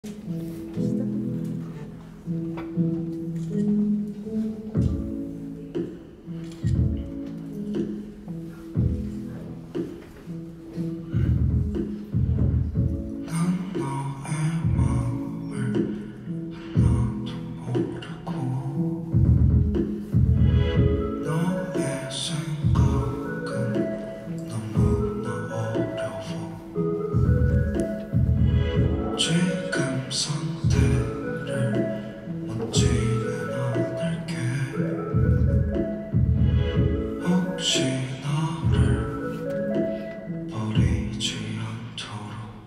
지금 상태를 묻지는 않을게. 혹시 나를 버리지 않도록.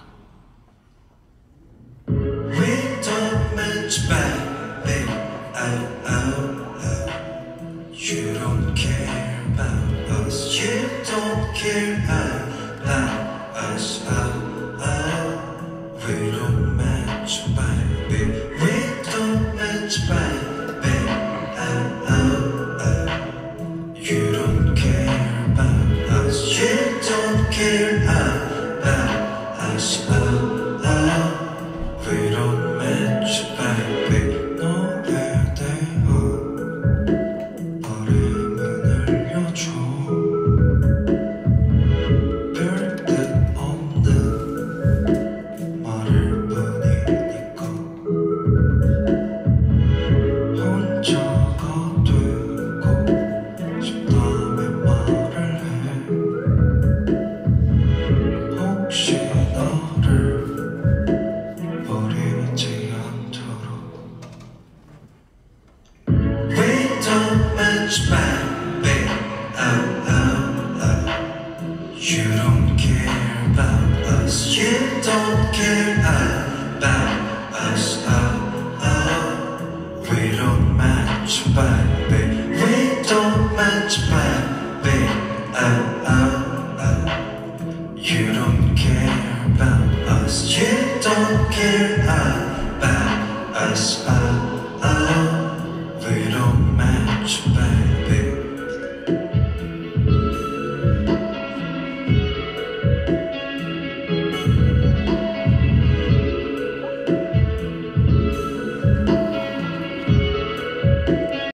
We don't match baby. Oh, oh, oh. You don't care about us. You don't care about us. Oh, oh. We don't match, baby. We don't match, baby. Oh, oh, oh. You don't care about us. You don't care about us. Oh, oh. We don't match, baby. 너에 대한 바람은 알려줘. 별뜻 없는 말을 뿐이니까 혼자가 되고 싶다면 말을 해. 혹시 나를 버리지 않도록. We don't match, baby. Oh, oh, oh. You don't care about us. You don't care about us. Oh, oh. We don't match, baby. We don't match, baby. Oh, oh, oh. You don't care about us. You don't care about us. Oh, oh. We don't match, baby.